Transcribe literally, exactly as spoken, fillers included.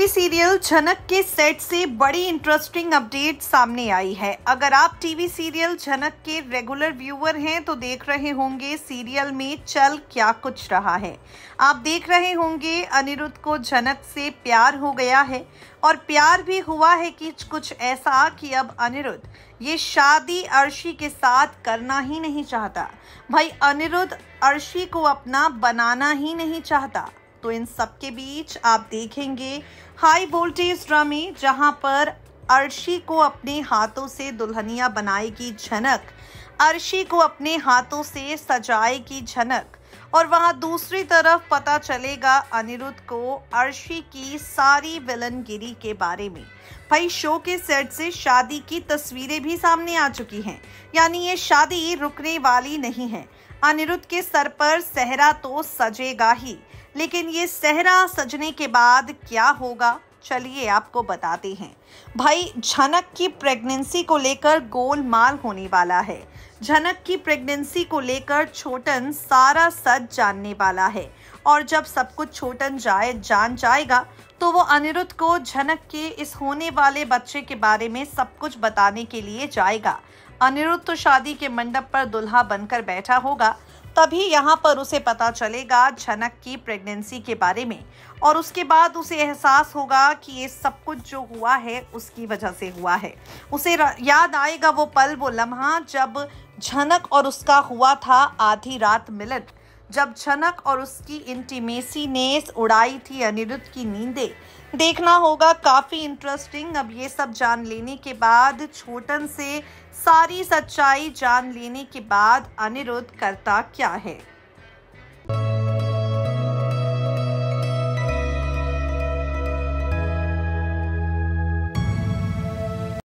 Serial झनक के set से बड़ी इंटरेस्टिंग अपडेट सामने आई है। अगर आप टीवी सीरियल झनक के रेगुलर व्यूअर हैं तो देख रहे होंगे सीरियल में चल क्या कुछ रहा है। आप देख रहे होंगे अनिरुद्ध को झनक से प्यार हो गया है और प्यार भी हुआ है कि कुछ ऐसा कि अब अनिरुद्ध ये शादी अर्शी के साथ करना ही नहीं चाहता। भाई अनिरुद्ध अर्शी को अपना बनाना ही नहीं चाहता। तो इन सब के बीच आप देखेंगे हाई वोल्टेज ड्रामे, जहां पर अर्शी को अपने हाथों से दुल्हनिया बनाएगी झनक, अर्शी को अपने हाथों से सजाएगी झनक, और वहां दूसरी तरफ पता चलेगा अनिरुद्ध को अर्शी की सारी विलनगिरी के बारे में। भाई शो के सेट से शादी की तस्वीरें भी सामने आ चुकी हैं, यानी ये शादी रुकने वाली नहीं है। अनिरुद्ध के सर पर सेहरा तो सजेगा ही, लेकिन ये सेहरा सजने के बाद क्या होगा चलिए आपको बताते हैं। भाई झनक की प्रेगनेंसी को लेकर गोलमाल होने वाला है। झनक की प्रेगनेंसी को लेकर छोटन सारा सच जानने वाला है, और जब सब कुछ छोटन जाए जान जाएगा तो वो अनिरुद्ध को झनक के इस होने वाले बच्चे के बारे में सब कुछ बताने के लिए जाएगा। अनिरुद्ध तो शादी के मंडप पर दुल्हा बनकर बैठा होगा, तभी यहाँ पर उसे पता चलेगा झनक की प्रेगनेंसी के बारे में, और उसके बाद उसे एहसास होगा कि ये सब कुछ जो हुआ है उसकी वजह से हुआ है। उसे याद आएगा वो पल, वो लम्हा जब झनक और उसका हुआ था आधी रात मिलन, जब झनक और उसकी इंटीमेसी ने उड़ाई थी अनिरुद्ध की नींदें। देखना होगा काफ़ी इंटरेस्टिंग। अब ये सब जान लेने के बाद, छोटन से सारी सच्चाई जान लेने के बाद अनिरुद्ध करता क्या है।